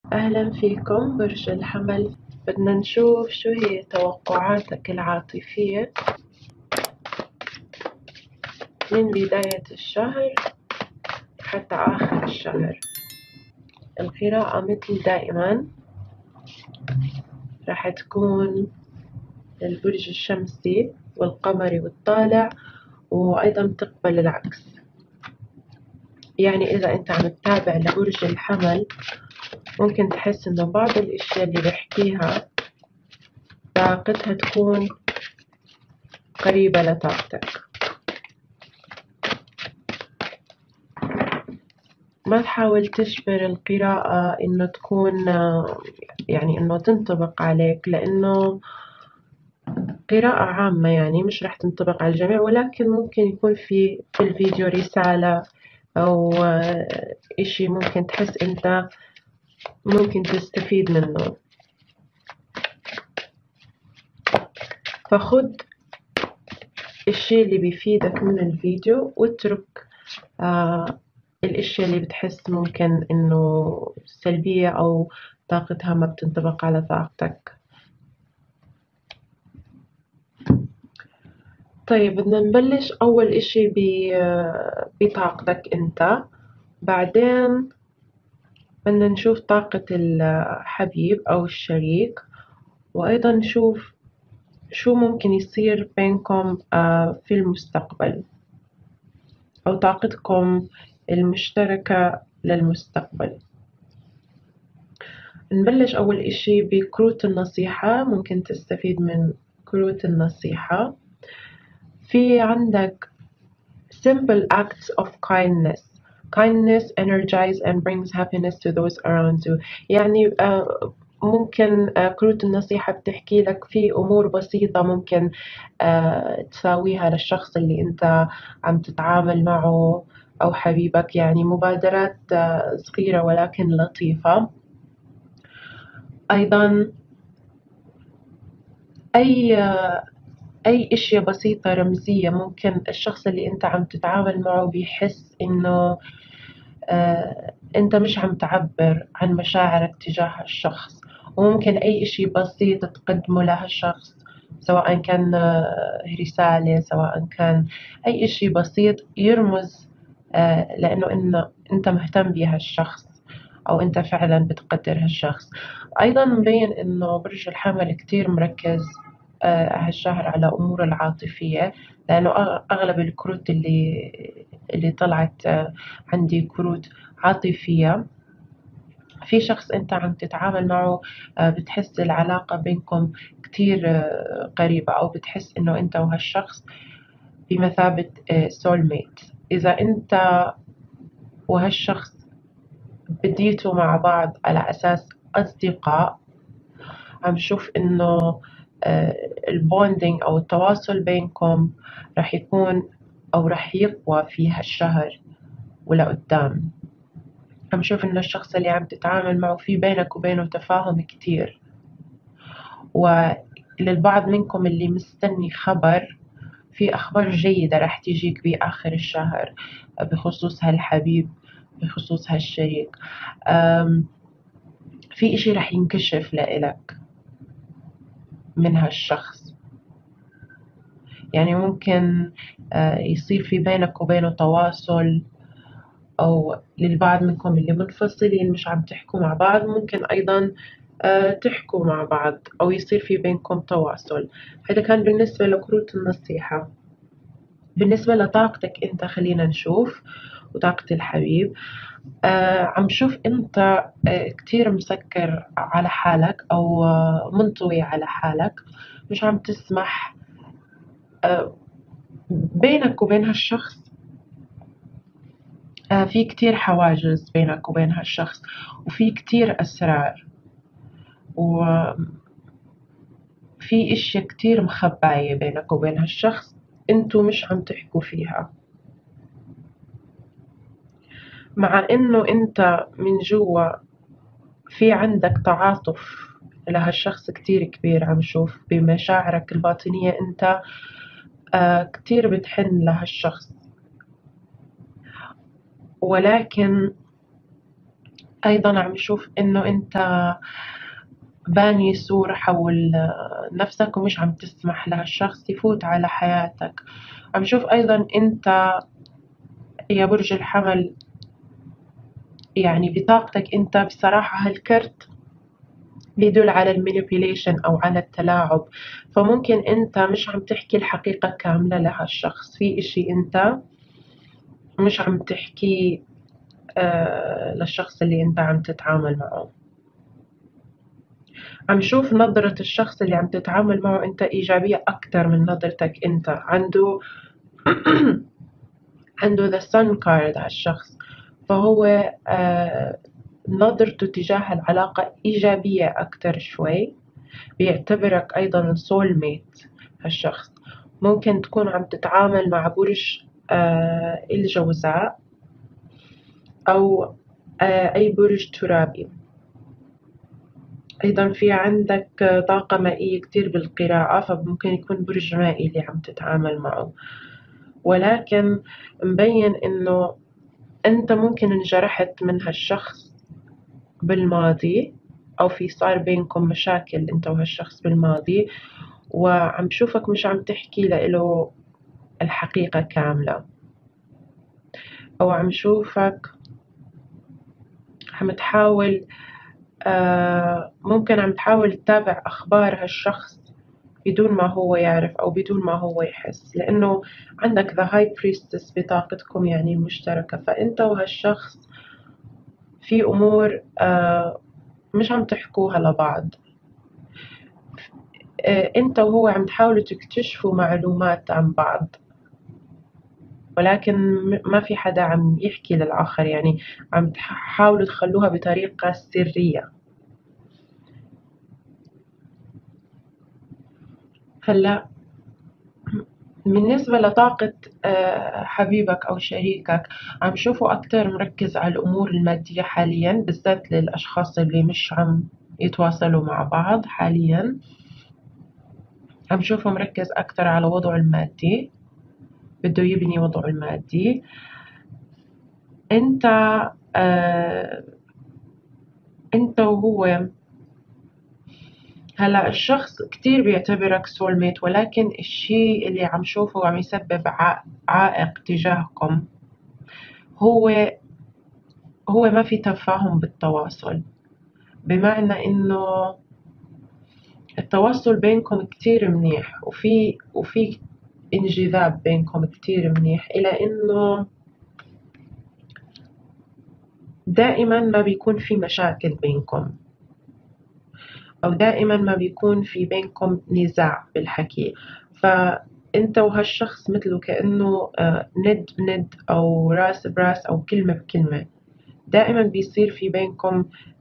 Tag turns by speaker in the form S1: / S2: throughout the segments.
S1: أهلا فيكم برج الحمل. بدنا نشوف شو هي توقعاتك العاطفية من بداية الشهر حتى آخر الشهر. القراءة مثل دائما راح تكون للبرج الشمسي والقمري والطالع، وأيضا تقبل العكس. يعني إذا أنت عم تتابع لبرج الحمل ممكن تحس إنه بعض الأشياء اللي بحكيها طاقتها تكون قريبة لطاقتك. ما تحاول تجبر القراءة إنه تكون يعني إنه تنطبق عليك، لإنه قراءة عامة يعني مش راح تنطبق على الجميع، ولكن ممكن يكون في الفيديو رسالة أو إشي ممكن تحس أنت ممكن تستفيد منه. فخد الشي اللي بيفيدك من الفيديو واترك الأشياء اللي بتحس ممكن إنه سلبية أو طاقتها ما بتنطبق على طاقتك. طيب بدنا نبلش أول إشي بطاقتك أنت، بعدين بدنا نشوف طاقة الحبيب أو الشريك، وأيضا نشوف شو ممكن يصير بينكم في المستقبل أو طاقتكم المشتركة للمستقبل. نبلش أول إشي بكروت النصيحة. ممكن تستفيد من كروت النصيحة. في عندك simple acts of kindness. Kindness energizes and brings happiness to those around you. يعني ممكن كروت النصيحة بتحكي لك في أمور بسيطة ممكن تساويها للشخص اللي أنت عم تتعامل معه أو حبيبك، يعني مبادرات صغيرة ولكن لطيفة. أيضا أي أشياء بسيطة رمزية ممكن الشخص اللي أنت عم تتعامل معه بيحس إنه أنت مش عم تعبر عن مشاعرك تجاه الشخص، وممكن أي إشي بسيط تقدمه لهالشخص، سواء كان رسالة، سواء كان أي إشي بسيط يرمز لأنه أنت مهتم بهالشخص أو أنت فعلا بتقدر هالشخص. أيضا مبين إنه برج الحمل كتير مركز هالشهر على أموره العاطفية، لأنه أغلب الكروت اللي طلعت عندي كروت عاطفية. في شخص أنت عم تتعامل معه بتحس العلاقة بينكم كتير قريبة، أو بتحس إنه أنت وهالشخص بمثابة سول ميت. إذا أنت وهالشخص بديتوا مع بعض على أساس أصدقاء، عم شوف إنه البوندينج أو التواصل بينكم رح يكون أو رح يقوى في هالشهر ولقدام. عم شوف إنه الشخص اللي عم تتعامل معه في بينك وبينه تفاهم كتير، وللبعض منكم اللي مستني خبر، في أخبار جيدة رح تجيك بآخر الشهر بخصوص هالحبيب، بخصوص هالشريك. في إشي رح ينكشف لإلك من هالشخص، يعني ممكن يصير في بينك وبينه تواصل، أو للبعض منكم اللي منفصلين مش عم تحكوا مع بعض ممكن أيضا تحكوا مع بعض أو يصير في بينكم تواصل. هذا كان بالنسبة لكروت النصيحة. بالنسبة لطاقتك أنت خلينا نشوف، وطاقة الحبيب عم شوف أنت كتير مسكر على حالك أو منطوي على حالك، مش عم تسمح بينك وبين هالشخص. في كتير حواجز بينك وبين هالشخص، وفي كتير أسرار، وفي أشياء كتير مخباية بينك وبين هالشخص انتو مش عم تحكوا فيها، مع انه انت من جوا في عندك تعاطف لهالشخص كتير كبير. عم شوف بمشاعرك الباطنية انت كتير بتحن لهالشخص، ولكن أيضا عم شوف إنه أنت باني صورة حول نفسك ومش عم تسمح لهالشخص يفوت على حياتك. عم شوف أيضا أنت يا برج الحمل، يعني بطاقتك أنت بصراحة هالكرت بيدل على المانيبيوليشن أو على التلاعب، فممكن أنت مش عم تحكي الحقيقة كاملة لهالشخص، في إشي أنت مش عم تحكيه للشخص اللي أنت عم تتعامل معه. عم شوف نظرة الشخص اللي عم تتعامل معه أنت إيجابية أكتر من نظرتك أنت. عنده the sun card هالشخص، فهو نظرته تجاه العلاقة إيجابية أكتر شوي، بيعتبرك أيضا soul mate. هالشخص ممكن تكون عم تتعامل مع برج الجوزاء أو أي برج ترابي. أيضا في عندك طاقة مائية كتير بالقراءة، فممكن يكون برج مائي اللي عم تتعامل معه، ولكن مبين إنه أنت ممكن انجرحت من هالشخص بالماضي، أو في صار بينكم مشاكل أنت وهالشخص بالماضي، وعم شوفك مش عم تحكي له الحقيقة كاملة، أو عم شوفك عم تحاول ممكن عم تحاول تتابع أخبار هالشخص بدون ما هو يعرف أو بدون ما هو يحس، لأنه عندك the high priestess بطاقتكم يعني المشتركة، فأنت وهالشخص في أمور مش عم تحكوها لبعض. أنت وهو عم تحاولوا تكتشفوا معلومات عن بعض، ولكن ما في حدا عم يحكي للآخر، يعني عم تحاولوا تخلوها بطريقة سرية. هلأ بالنسبة لطاقة حبيبك أو شريكك، عم شوفه أكتر مركز على الأمور المادية حاليًا، بالذات للأشخاص اللي مش عم يتواصلوا مع بعض حاليًا. عم شوفه مركز أكتر على وضعه المادي، بده يبني وضعه المادي. أنت آه، أنت وهو هلا الشخص كتير بيعتبرك سول ميت، ولكن الشي اللي عم شوفه عم يسبب عائق تجاهكم هو ما في تفاهم بالتواصل، بمعنى إنه التواصل بينكم كتير منيح، وفي انجذاب بينكم كتير منيح، إلى إنه دائما ما بيكون في مشاكل بينكم، أو دائما ما بيكون في بينكم نزاع بالحكي. فأنت وهالشخص مثله كأنه ند بند أو راس براس أو كلمة بكلمة، دائما بيصير في بينكم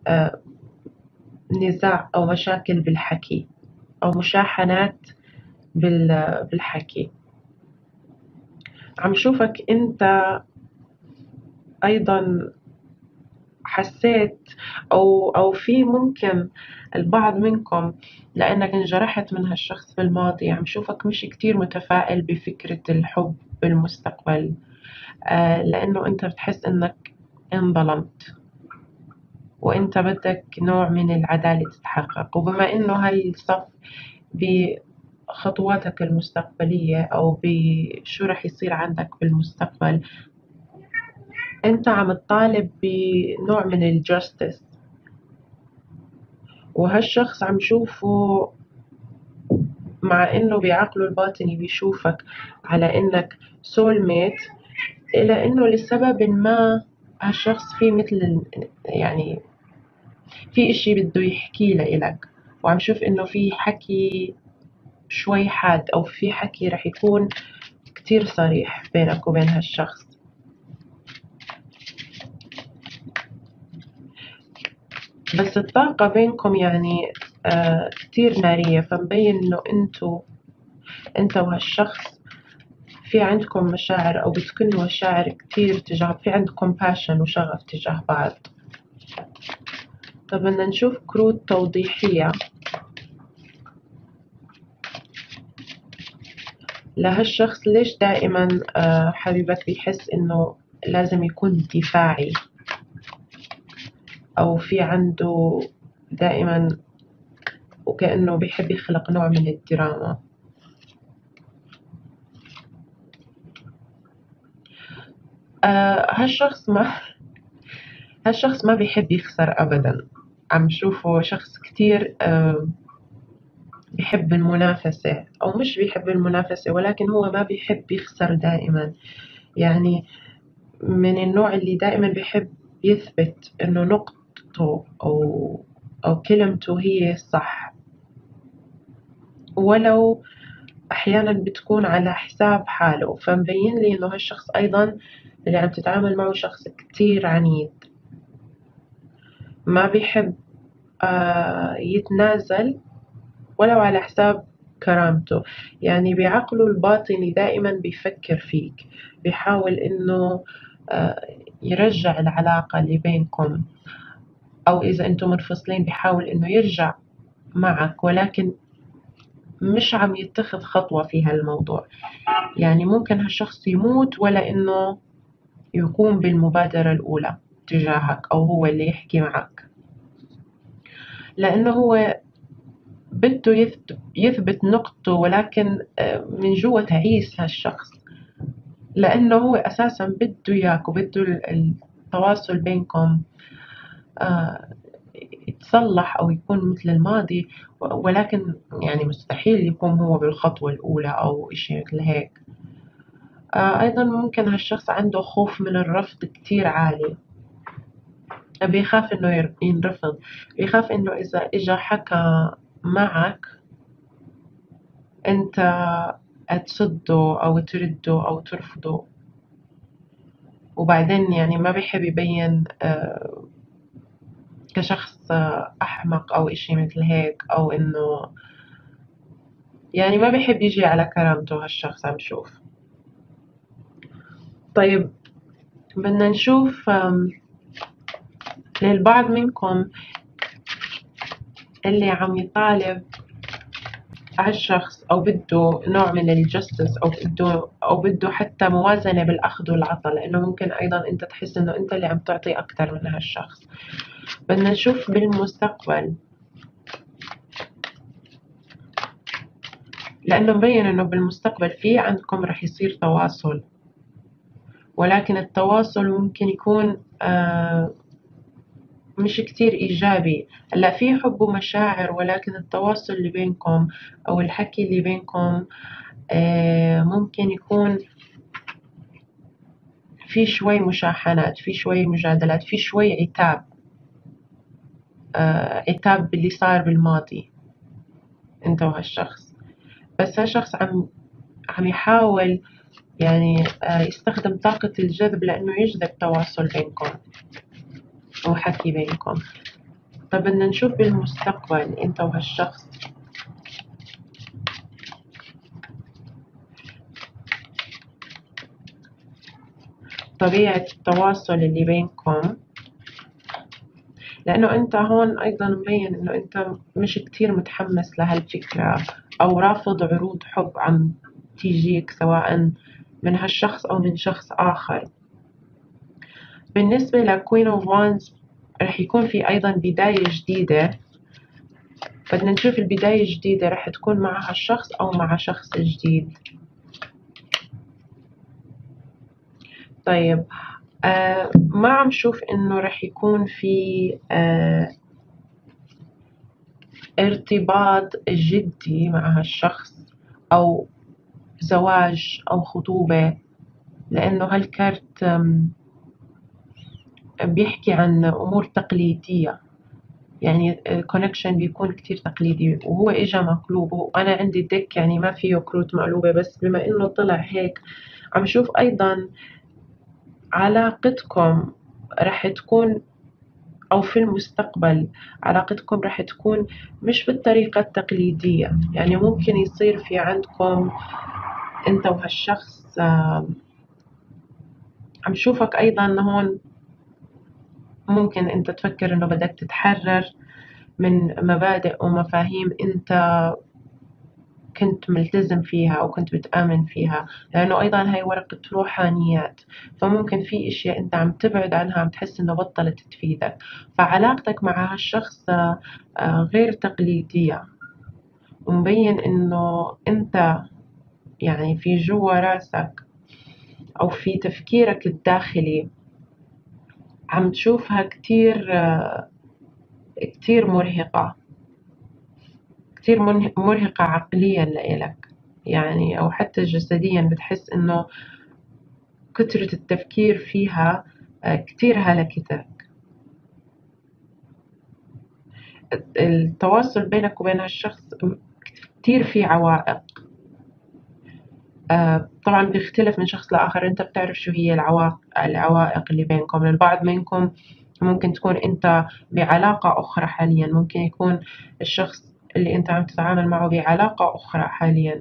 S1: نزاع أو مشاكل بالحكي أو مشاحنات بالحكي. عم شوفك أنت أيضا حسيت أو في ممكن البعض منكم لأنك انجرحت من هالشخص بالماضي، عم شوفك مش كتير متفائل بفكرة الحب بالمستقبل، لأنه أنت بتحس إنك انظلمت وأنت بدك نوع من العدالة تتحقق. وبما إنه هاي الصف بخطواتك المستقبلية أو بشو رح يصير عندك بالمستقبل، أنت عم تطالب بنوع من الجاستس، وهالشخص عم شوفه مع إنه بعقله الباطني بيشوفك على إنك سول ميت، إلا إنه لسبب ما هالشخص في مثل يعني في إشي بده يحكيه لإلك، وعم شوف إنه في حكي شوي حاد أو في حكي رح يكون كتير صريح بينك وبين هالشخص. بس الطاقة بينكم يعني كتير نارية، فمبين إنه أنت وهالشخص في عندكم مشاعر أو بتكونوا مشاعر كتير تجاه، في عندكم passion وشغف تجاه بعض. طب بدنا نشوف كروت توضيحية لهالشخص. ليش دائما حبيبك بيحس إنه لازم يكون دفاعي؟ أو في عنده دائما وكأنه بيحب يخلق نوع من الدراما. هالشخص ما بيحب يخسر أبدا. عم شوفه شخص كتير بيحب المنافسة، أو مش بيحب المنافسة ولكن هو ما بيحب يخسر دائما. يعني من النوع اللي دائما بيحب يثبت إنه نقطته أو كلمته هي الصح، ولو أحيانا بتكون على حساب حاله. فمبين لي إنه هالشخص أيضا اللي عم تتعامل معه شخص كتير عنيد، ما بيحب يتنازل ولو على حساب كرامته. يعني بعقله الباطني دائما بيفكر فيك، بيحاول إنه يرجع العلاقة اللي بينكم، أو إذا أنتم منفصلين بيحاول إنه يرجع معك، ولكن مش عم يتخذ خطوة في هالموضوع. يعني ممكن هالشخص يموت ولا إنه يقوم بالمبادرة الأولى تجاهك، أو هو اللي يحكي معك، لأنه هو بده يثبت نقطته، ولكن من جوا تعيس هالشخص، لأنه هو أساسا بده إياك وبده التواصل بينكم يتصلح أو يكون مثل الماضي، ولكن يعني مستحيل يكون هو بالخطوة الأولى أو إشي مثل هيك. أيضا ممكن هالشخص عنده خوف من الرفض كتير عالي، بيخاف إنه ينرفض، بيخاف إنه إذا إجا حكى معك أنت تصده أو ترده أو ترفضه. وبعدين يعني ما بيحب يبين كشخص أحمق أو إشي مثل هيك، أو إنه يعني ما بيحب يجي على كرامته هالشخص. عم شوف. طيب بدنا نشوف للبعض منكم اللي عم يطالب هالشخص أو بده نوع من الجستس، أو بده حتى موازنة بالأخذ والعطاء، لأنه ممكن أيضا أنت تحس إنه أنت اللي عم تعطي أكتر من هالشخص. بدنا نشوف بالمستقبل، لأنه مبين إنه بالمستقبل في عندكم رح يصير تواصل، ولكن التواصل ممكن يكون مش كتير إيجابي. هلا في حب ومشاعر، ولكن التواصل اللي بينكم أو الحكي اللي بينكم ممكن يكون في شوي مشاحنات، في شوي مجادلات، في شوي عتاب باللي صار بالماضي أنت وهالشخص. بس هالشخص عم يحاول يعني يستخدم طاقة الجذب لأنه يجذب تواصل بينكم وحكي بينكم. فبدنا نشوف بالمستقبل أنت وهالشخص طبيعة التواصل اللي بينكم، لأنه أنت هون أيضا مبين إنه أنت مش كتير متحمس لهالفكرة، أو رافض عروض حب عم تيجيك سواء من هالشخص أو من شخص آخر. بالنسبة لكوين اوف وانز رح يكون في أيضا بداية جديدة. بدنا نشوف البداية الجديدة رح تكون مع هالشخص أو مع شخص جديد. طيب ما عم شوف إنه رح يكون في ارتباط جدي مع هالشخص، أو زواج أو خطوبة، لأنه هالكارت بيحكي عن أمور تقليدية. يعني الكونكشن بيكون كتير تقليدي، وهو إجا مقلوب، وأنا عندي ديك يعني ما فيه كروت مقلوبة، بس بما إنه طلع هيك عم شوف أيضا علاقتكم رح تكون، أو في المستقبل علاقتكم رح تكون مش بالطريقة التقليدية. يعني ممكن يصير في عندكم أنت وهالشخص عم شوفك أيضا هون ممكن أنت تفكر إنه بدك تتحرر من مبادئ ومفاهيم أنت كنت ملتزم فيها أو كنت بتآمن فيها، لأنه أيضا هاي ورقة روحانيات. فممكن في أشياء أنت عم تبعد عنها، عم تحس إنه بطلت تفيدك، فعلاقتك مع هالشخص غير تقليدية، ومبين إنه أنت يعني في جوا راسك أو في تفكيرك الداخلي عم تشوفها كتير مرهقة، كتير مرهقة عقليا لإلك يعني، أو حتى جسديا بتحس إنه كترة التفكير فيها كتير هلكتك. التواصل بينك وبين هالشخص كتير فيه عوائق. طبعا بيختلف من شخص لآخر، أنت بتعرف شو هي العوائق اللي بينكم. البعض منكم ممكن تكون أنت بعلاقة أخرى حاليا، ممكن يكون الشخص اللي أنت عم تتعامل معه بعلاقة أخرى حاليا،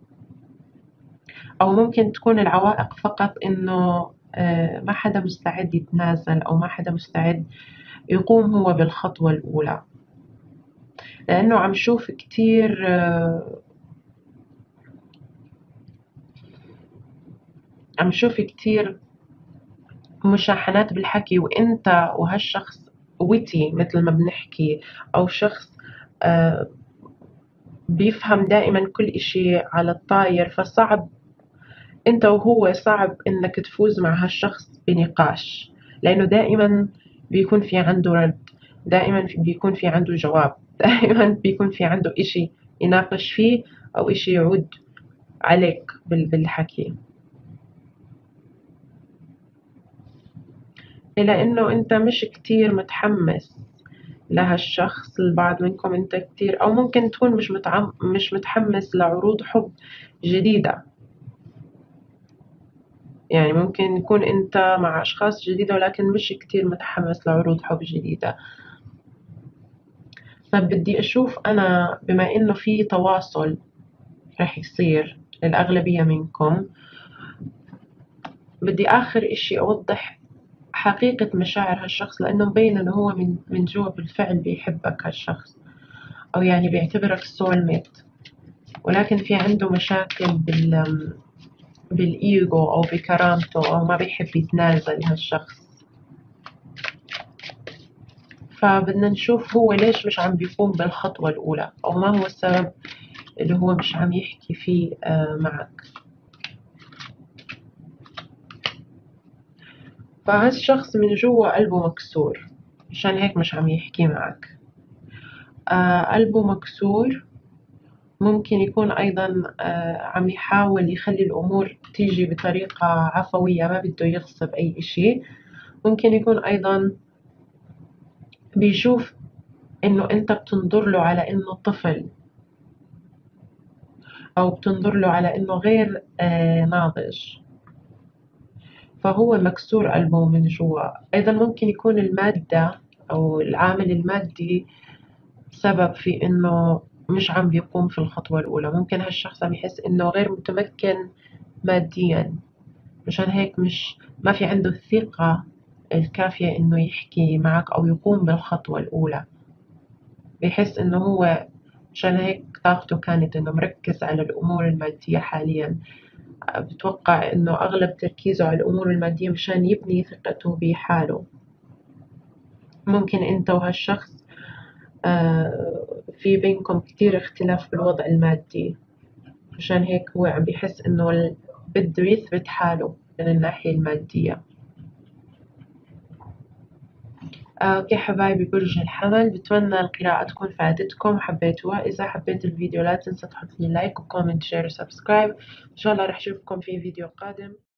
S1: أو ممكن تكون العوائق فقط إنه ما حدا مستعد يتنازل، أو ما حدا مستعد يقوم هو بالخطوة الأولى. لأنه عم شوف كتير مشاحنات بالحكي، وأنت وهالشخص وتي مثل ما بنحكي، أو شخص آه، بيفهم دائما كل إشي على الطاير، فصعب أنت وهو صعب إنك تفوز مع هالشخص بنقاش، لأنه دائما بيكون في عنده رد، دائما بيكون في عنده جواب، دائما بيكون في عنده إشي يناقش فيه أو إشي يعود عليك بالحكي. إلى إنه أنت مش كتير متحمس لهالشخص. البعض منكم أنت كتير، أو ممكن تكون مش متحمس لعروض حب جديدة. يعني ممكن يكون أنت مع أشخاص جديدة ولكن مش كتير متحمس لعروض حب جديدة. طب بدي أشوف أنا، بما إنه في تواصل رح يصير للأغلبية منكم، بدي آخر إشي أوضح حقيقة مشاعر هالشخص، لأنه مبين إنه هو من جوا بالفعل بيحبك هالشخص، أو يعني بيعتبرك سول ميت، ولكن في عنده مشاكل بالإيجو أو بكرامته، أو ما بيحب يتنازل هالشخص. فبدنا نشوف هو ليش مش عم بيقوم بالخطوة الأولى، أو ما هو السبب اللي هو مش عم يحكي فيه معك. فهالشخص من جوا قلبه مكسور، عشان هيك مش عم يحكي معك. قلبه مكسور. ممكن يكون أيضا عم يحاول يخلي الأمور تيجي بطريقة عفوية، ما بده يغصب أي إشي. ممكن يكون أيضا بيشوف إنه أنت بتنظر له على إنه طفل، أو بتنظر له على إنه غير ناضج، فهو مكسور قلبه من جوا. أيضا ممكن يكون المادة أو العامل المادي سبب في إنه مش عم بيقوم في الخطوة الأولى. ممكن هالشخص عم يحس إنه غير متمكن ماديا، مشان هيك ما في عنده الثقة الكافية إنه يحكي معك أو يقوم بالخطوة الأولى. بيحس إنه هو مشان هيك طاقته كانت إنه مركز على الأمور المادية حاليا. بتوقع إنه أغلب تركيزه على الأمور المادية مشان يبني ثقته بحاله. ممكن أنت وهالشخص في بينكم كتير اختلاف بالوضع المادي، مشان هيك هو عم بيحس إنه بده يثبت حاله من الناحية المادية. أوكي حبايبي برج الحمل، بتمنى القراءة تكون فادتكم وحبيتوها. إذا حبيت الفيديو لا تنسى تحط لي لايك وكومنت شير وسبسكرايب. إن شاء الله رح أشوفكم في فيديو قادم.